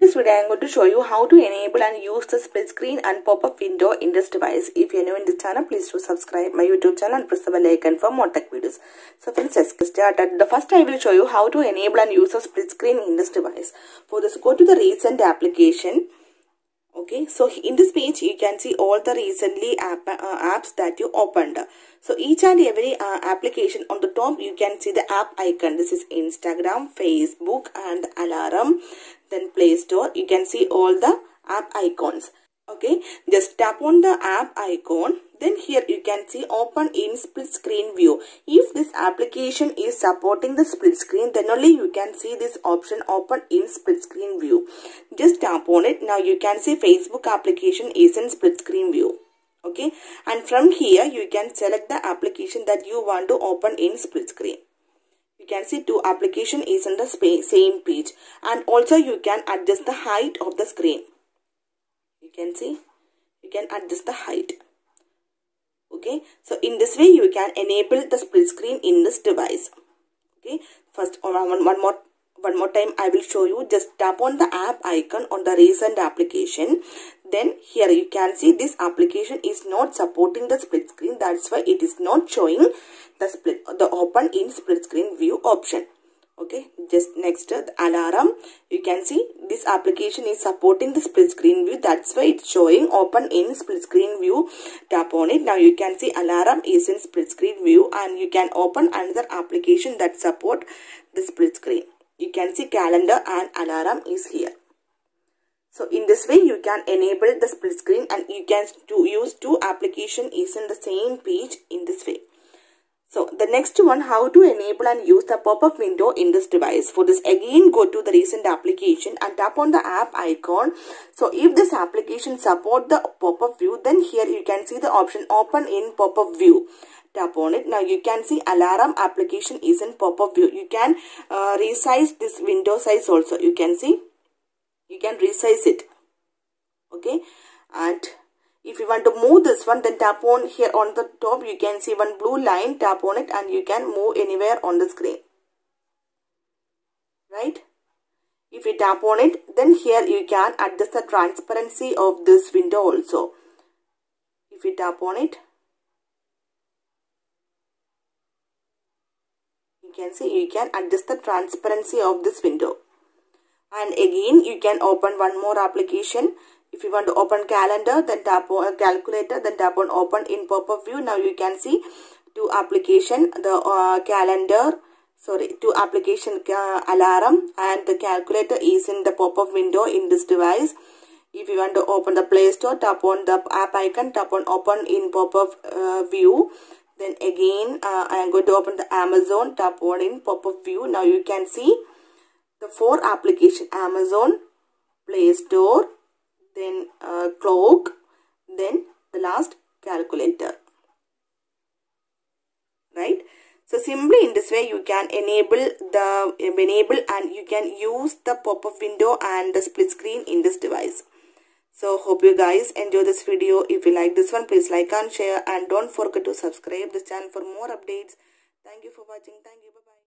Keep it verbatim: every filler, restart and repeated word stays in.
this video, I am going to show you how to enable and use the split screen and pop-up window in this device. If you are new in this channel, please do subscribe my YouTube channel and press the bell icon for more tech videos. So friends, let's get started. The first I will show you how to enable and use the split screen in this device. For this, go to the recent application. Okay, so in this page you can see all the recently app, uh, apps that you opened. So each and every uh, application on the top you can see the app icon. This is Instagram, Facebook and Alarm, then Play Store. You can see all the app icons. Okay, just tap on the app icon. Then here you can see open in split screen view. If this application is supporting the split screen, then only you can see this option open in split screen view. Just tap on it. Now you can see Facebook application is in split screen view. Okay, and from here you can select the application that you want to open in split screen. You can see two application is in the same page, and also you can adjust the height of the screen. You can see you can adjust the height. Okay, so in this way you can enable the split screen in this device. Okay, first one, one more one more time I will show you. Just tap on the app icon on the recent application. Then here you can see this application is not supporting the split screen. That's why it is not showing the split the open in split screen view option. Okay, just next the Alarm, you can see this application is supporting the split screen view. That's why it's showing open in split screen view. Tap on it. Now you can see Alarm is in split screen view, and you can open another application that support the split screen. You can see Calendar and Alarm is here. So in this way you can enable the split screen, and you can to use two application is in the same page in this way. So the next one, how to enable and use the pop-up window in this device. For this, again go to the recent application and tap on the app icon. So if this application support the pop-up view, then here you can see the option open in pop-up view. Tap on it. Now you can see Alarm application is in pop-up view. You can uh, resize this window size also. You can see you can resize it. Okay, and if you want to move this one, then tap on here on the top. You can see one blue line. Tap on it and you can move anywhere on the screen. Right? If you tap on it, then here you can adjust the transparency of this window also. If you tap on it, you can see you can adjust the transparency of this window. And again you can open one more application. If you want to open Calendar, then tap on Calculator, then tap on open in pop-up view. Now you can see two application, the uh, Calendar, sorry, two application uh, Alarm and the Calculator is in the pop-up window in this device. If you want to open the Play Store, tap on the app icon, tap on open in pop-up uh, view. Then again uh, I am going to open the Amazon, tap on in pop-up view. Now you can see the four application: Amazon, Play Store, then uh, Clock, then the last Calculator. Right? So simply in this way you can enable the enable and you can use the pop-up window and the split screen in this device. So hope you guys enjoy this video. If you like this one, please like and share, and don't forget to subscribe this channel for more updates. Thank you for watching. Thank you. Bye bye.